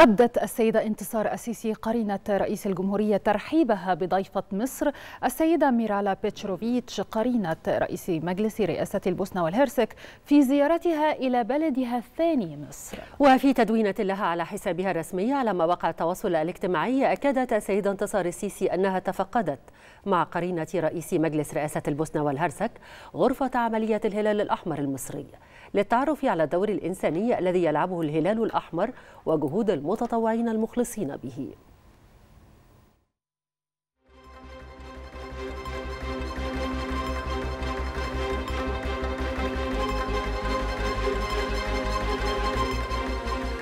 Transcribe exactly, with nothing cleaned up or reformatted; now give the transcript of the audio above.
أبدت السيدة انتصار السيسي قرينة رئيس الجمهورية ترحيبها بضيفة مصر السيدة ميرالا بيتروفيتش قرينة رئيس مجلس رئاسة البوسنة والهرسك في زيارتها إلى بلدها الثاني مصر. وفي تدوينة لها على حسابها الرسمي على مواقع التواصل الاجتماعي، أكدت السيدة انتصار السيسي أنها تفقدت مع قرينة رئيس مجلس رئاسة البوسنة والهرسك غرفة عملية الهلال الأحمر المصري للتعرف على الدور الإنساني الذي يلعبه الهلال الأحمر وجهود المتطوعين المخلصين به.